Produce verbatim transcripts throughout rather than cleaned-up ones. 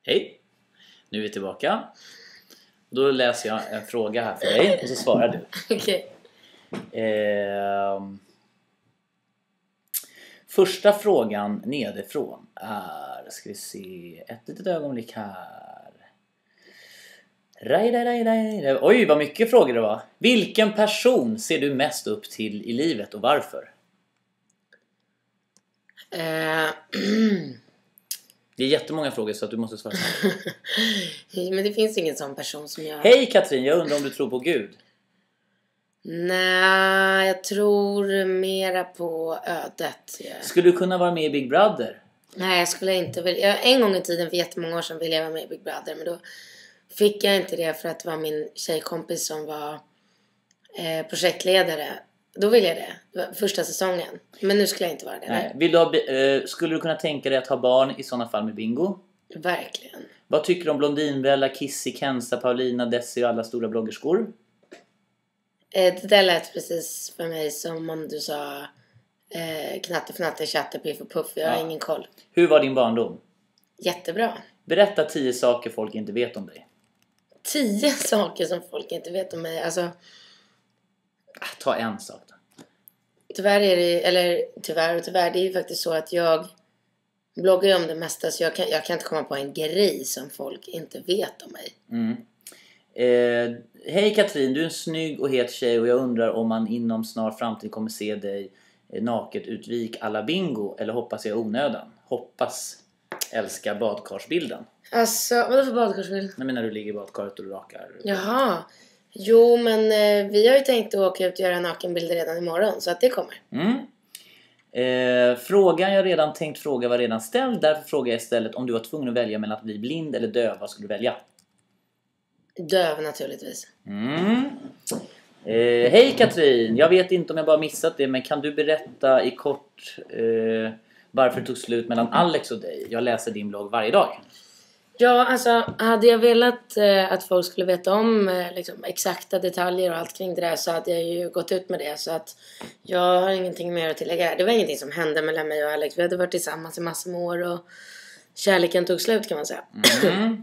Hej, nu är vi tillbaka. Då läser jag en fråga här för dig och så svarar du. Okej. Eh, första frågan nedifrån är, ska vi se, ett litet ögonblick här. Rai, rai, rai, rai. Oj, vad mycket frågor det var. Vilken person ser du mest upp till i livet och varför? Eh, Det är jättemånga frågor så att du måste svara. Men det finns ingen sån person som jag... Hej Katrin, jag undrar om du tror på Gud? Nej, jag tror mera på ödet. Ja. Skulle du kunna vara med i Big Brother? Nej, jag skulle inte vilja... Jag, en gång i tiden, för jättemånga år sedan, ville jag vara med i Big Brother. Men då fick jag inte det för att det var min tjejkompis som var eh, projektledare. Då ville jag det. Det var första säsongen. Men nu skulle jag inte vara det. Nej. Vill du ha, eh, skulle du kunna tänka dig att ha barn i sådana fall med Bingo? Verkligen. Vad tycker du om Blondinbella, Kissy, Kenza, Paulina, Desi och alla stora bloggerskor? Eh, det där lät precis för mig som om du sa eh, knatte, fnatte, chatte, piff och puff. Jag har Ja. ingen koll. Hur var din barndom? Jättebra. Berätta tio saker folk inte vet om dig. Tio saker som folk inte vet om mig. Alltså, Ah, ta en sak då. tyvärr är det, eller tyvärr och tyvärr, det är ju faktiskt så att jag bloggar ju om det mesta. Så jag kan, jag kan inte komma på en grej som folk inte vet om mig. Mm. Eh, Hej Katrin, du är en snygg och het tjej och jag undrar om man inom snar framtid kommer se dig eh, naket utvik alla Bingo, eller hoppas jag onödan? Hoppas, älskar badkarsbilden. Alltså, vadå för badkarsbild? Jag menar, du ligger i badkaret och du rakar. Jaha. Jo, men eh, vi har ju tänkt att åka ut och göra nakenbilder redan imorgon. Så att det kommer. Mm. Eh, frågan jag redan tänkt fråga var redan ställd. Därför frågar jag istället, om du var tvungen att välja mellan att bli blind eller döv, vad skulle du välja? Döv naturligtvis. Mm. Eh, Hej Katrin, jag vet inte om jag bara missat det, men kan du berätta i kort eh, varför det tog slut mellan Alex och dig? Jag läser din blogg varje dag. Ja, alltså hade jag velat eh, att folk skulle veta om eh, liksom, exakta detaljer och allt kring det där, så hade jag ju gått ut med det. Så att jag har ingenting mer att tillägga. Det var ingenting som hände mellan mig och Alex. Vi hade varit tillsammans i massor med år och kärleken tog slut, kan man säga. Mm.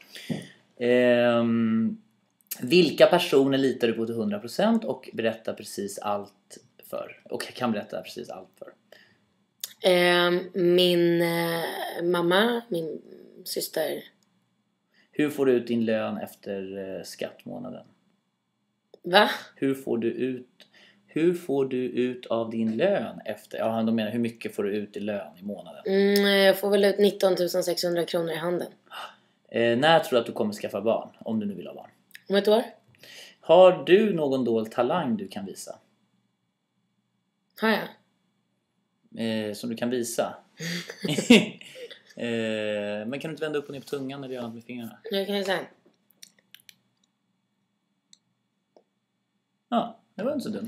Ehm, vilka personer litar du på till hundra procent och berätta precis allt för? Och kan berätta precis allt för? Eh, min eh, mamma, min syster. Hur får du ut din lön efter eh, skattmånaden? Va? Hur får du ut Hur får du ut av din lön efter? Ja, de menar hur mycket får du ut i lön i månaden? Mm, jag får väl ut nitton tusen sexhundra kronor i handen. Eh, när tror du att du kommer skaffa barn? Om du nu vill ha barn. Om ett år? Har du någon dold talang du kan visa? Har jag? Eh, som du kan visa? eh, men kan du inte vända upp och ner på tungan eller göra något med fingrarna? Jag kan ju säga. Ja, det var inte så dumt.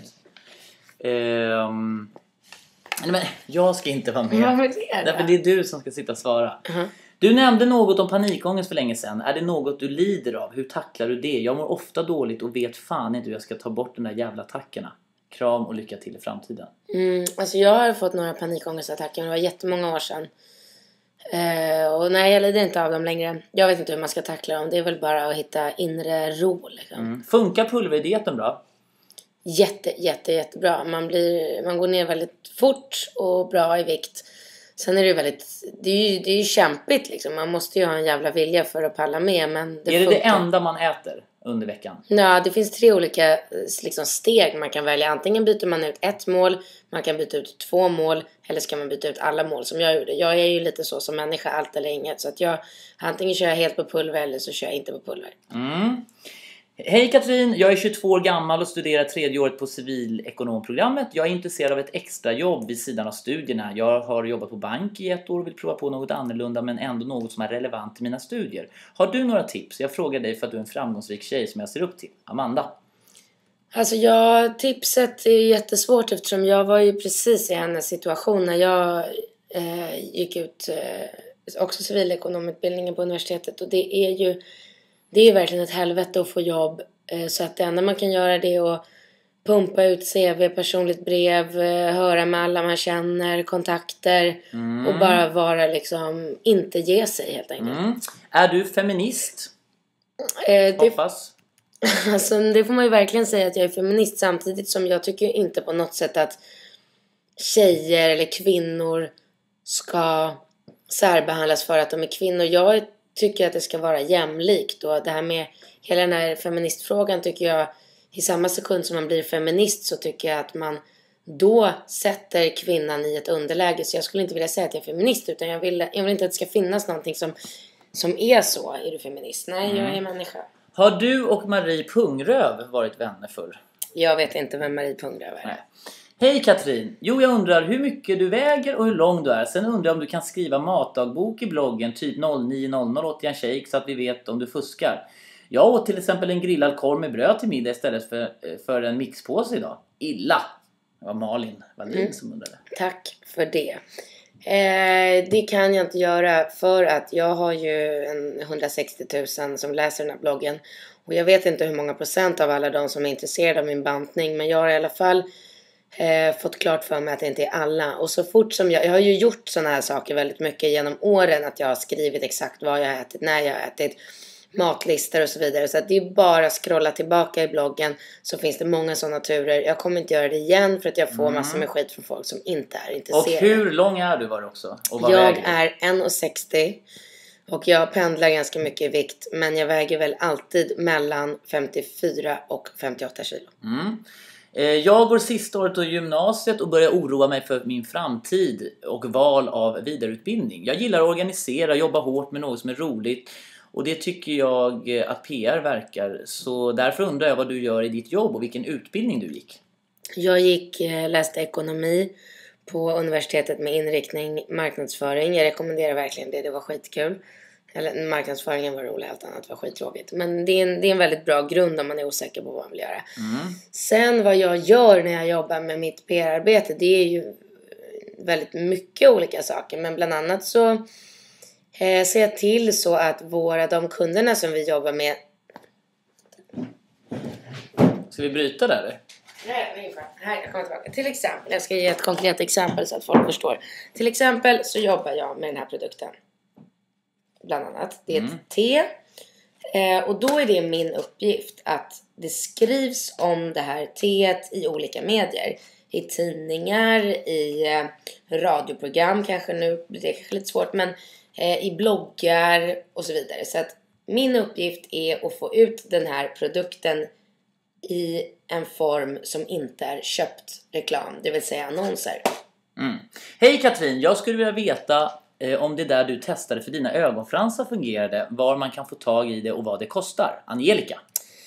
Ehm, nej, men jag ska inte vara med. Varför det då? Därför det är du som ska sitta och svara. Uh-huh. Du nämnde något om panikångest för länge sedan. Är det något du lider av? Hur tacklar du det? Jag mår ofta dåligt och vet fan inte hur jag ska ta bort de där jävla attackerna. Kram och lycka till i framtiden. Mm, alltså jag har fått några panikångestattacker, men det var jättemånga år sedan. Eh, och nej, jag lider inte av dem längre. Jag vet inte hur man ska tackla dem. Det är väl bara att hitta inre ro liksom. Mm. Funkar pulverdieten bra? Jätte, jätte, jättebra. Man, blir, man går ner väldigt fort och bra i vikt. Sen är det ju väldigt... Det är ju, det är ju kämpigt liksom. Man måste ju ha en jävla vilja för att palla med. Men det är det funkar. det enda man äter under veckan? Ja, det finns tre olika liksom, steg man kan välja. Antingen byter man ut ett mål, man kan byta ut två mål, eller ska man byta ut alla mål som jag gjorde. Jag är ju lite så som människa, allt eller inget. Så att jag, antingen kör jag helt på pulver eller så kör jag inte på pulver. Mm. Hej Katrin, jag är tjugotvå år gammal och studerar tredje året på civilekonomprogrammet. Jag är intresserad av ett extra jobb vid sidan av studierna. Jag har jobbat på bank i ett år och vill prova på något annorlunda, men ändå något som är relevant till mina studier. Har du några tips? Jag frågar dig för att du är en framgångsrik tjej som jag ser upp till. Amanda. Alltså ja, tipset är jättesvårt eftersom jag var ju precis i hennes situation när jag eh, gick ut eh, också civilekonomutbildningen på universitetet. Och det är ju det är verkligen ett helvete att få jobb. Eh, så att det enda man kan göra det är att pumpa ut C V, personligt brev, eh, höra med alla man känner, kontakter Mm. och bara vara liksom, inte ge sig helt enkelt. Mm. Är du feminist? Eh, det, Hoppas. alltså, det får man ju verkligen säga att jag är feminist, samtidigt som jag tycker inte på något sätt att tjejer eller kvinnor ska särbehandlas för att de är kvinnor. Jag tycker att det ska vara jämlikt, och det här med hela den här feministfrågan tycker jag, i samma sekund som man blir feminist så tycker jag att man då sätter kvinnan i ett underläge. Så jag skulle inte vilja säga att jag är feminist, utan jag vill, jag vill inte att det ska finnas någonting som, som är så. Är du feminist? Nej, mm. jag är människa. Har du och Marie Pungröv varit vänner förr? Jag vet inte vem Marie Pungröv är. Nej. Hej Katrin! Jo, jag undrar hur mycket du väger och hur lång du är. Sen undrar jag om du kan skriva matdagbok i bloggen typ noll nio noll noll åt en shake så att vi vet om du fuskar. Jag åt till exempel en grillad korv med bröd till middag istället för, för en mixpåse idag. Illa! Det var Malin Wallin mm. som undrade. Tack för det. Eh, det kan jag inte göra för att jag har ju en hundrasextio tusen som läser den här bloggen. Och jag vet inte hur många procent av alla de som är intresserade av min bantning. Men jag har i alla fall eh, fått klart för mig att det inte är alla. Och så fort som jag, jag har ju gjort sådana här saker väldigt mycket genom åren. Att jag har skrivit exakt vad jag har ätit, när jag har ätit, matlistor och så vidare. Så att det är bara att scrolla tillbaka i bloggen, så finns det många sådana turer. Jag kommer inte göra det igen för att jag får mm. massor med skit från folk som inte är intresserade. Och hur lång är du var det också? Och vad jag väger du? är en komma sextio och jag pendlar ganska mycket i vikt, men jag väger väl alltid mellan femtiofyra och femtioåtta kilo. Mm. Jag går sista året i gymnasiet och börjar oroa mig för min framtid och val av vidareutbildning. Jag gillar att organisera, jobba hårt med något som är roligt. Och det tycker jag att P R verkar. Så därför undrar jag vad du gör i ditt jobb och vilken utbildning du gick. Jag gick, läste ekonomi på universitetet med inriktning marknadsföring. Jag rekommenderar verkligen det, det var skitkul. Eller marknadsföringen var rolig, allt annat var skittråkigt. Men det är, en, det är en väldigt bra grund om man är osäker på vad man vill göra. Mm. Sen vad jag gör när jag jobbar med mitt P R-arbete, det är ju väldigt mycket olika saker. Men bland annat så eh, ser jag till så att våra, de kunderna som vi jobbar med... Ska vi bryta där? Nej, här, jag kommer tillbaka. Till exempel, jag ska ge ett konkret exempel så att folk förstår. Till exempel så jobbar jag med den här produkten. Bland annat. Det är ett mm. te. Eh, och då är det min uppgift att det skrivs om det här teet i olika medier. I tidningar, i eh, radioprogram kanske nu. Det är kanske lite svårt, men eh, i bloggar och så vidare. Så att min uppgift är att få ut den här produkten i en form som inte är köpt reklam. Det vill säga annonser. Mm. Hej Katrin, jag skulle vilja veta eh, om det där du testade för dina ögonfransar fungerade. Var man kan få tag i det och vad det kostar. Angelica.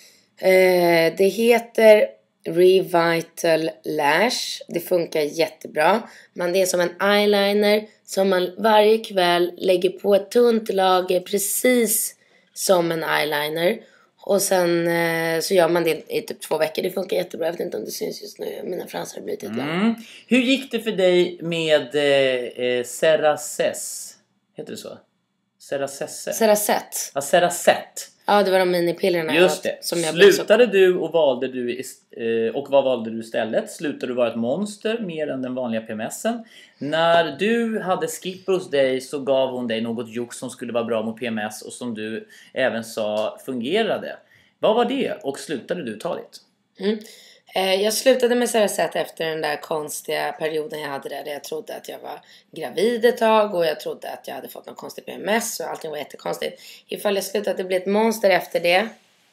Eh, det heter Revital Lash. Det funkar jättebra. Men det är som en eyeliner som man varje kväll lägger på ett tunt lager precis som en eyeliner. Och sen eh, så gör man det i typ två veckor. Det funkar jättebra. Jag vet inte om det syns just nu. Mina fransar har blivit lite mm. Hur gick det för dig med eh, Ceracess? Heter det så? Ceracesse? Ceracet. Ja, Ceracet. Ja, det var de minipillerna. Just det. Som jag Slutade du och valde du eh, och vad valde du istället? Slutade du vara ett monster mer än den vanliga P M S:en? När du hade Skipper hos dig så gav hon dig något jox som skulle vara bra mot P M S och som du även sa fungerade. Vad var det? Och slutade du ta det? Mm. Eh, jag slutade med Ceracet efter den där konstiga perioden jag hade där, där jag trodde att jag var gravid ett tag och jag trodde att jag hade fått någon konstig P M S och allting var jättekonstigt. Ifall jag slutade bli ett monster efter det.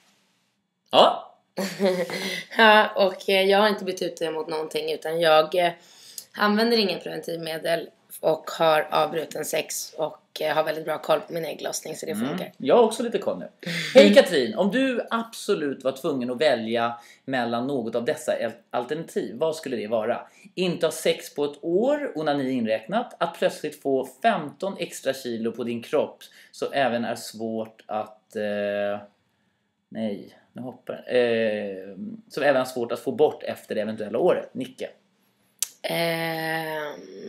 Ja. Ja, och eh, jag har inte bytt ut det mot någonting, utan jag eh, använder inga preventivmedel och har avbruten sex och har väldigt bra koll på min ägglossning, så det funkar. Mm. Jag har också lite koll nu. Hej Katrin, om du absolut var tvungen att välja mellan något av dessa alternativ, vad skulle det vara? Inte ha sex på ett år, onani inräknat, att plötsligt få femton extra kilo på din kropp som även är svårt att... Eh, nej, nu hoppar eh, som även är svårt att få bort efter det eventuella året. Nicke. Ehm...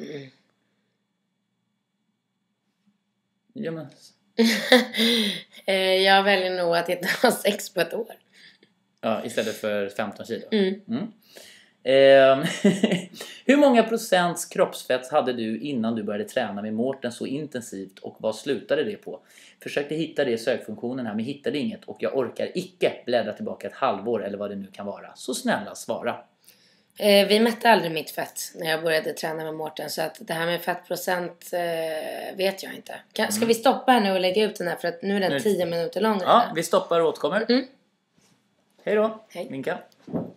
Ja, men... Jag väljer nog att inte ha sex på ett år. Ja, istället för femton kilo. Mm. Mm. Eh, hur många procents kroppsfett hade du innan du började träna med Mårten så intensivt och vad slutade det på? Försökte hitta det i sökfunktionen här men hittade inget och jag orkar icke bläddra tillbaka ett halvår eller vad det nu kan vara. Så snälla svara. Eh, vi mätte aldrig mitt fett när jag började träna med Mårten. Så att det här med fettprocent eh, vet jag inte. Kan, ska Mm. vi stoppa här nu och lägga ut den här? För att nu är den Nu- tio minuter lång. Ja, vi stoppar och återkommer. Mm. Hej då, Hej. Minka.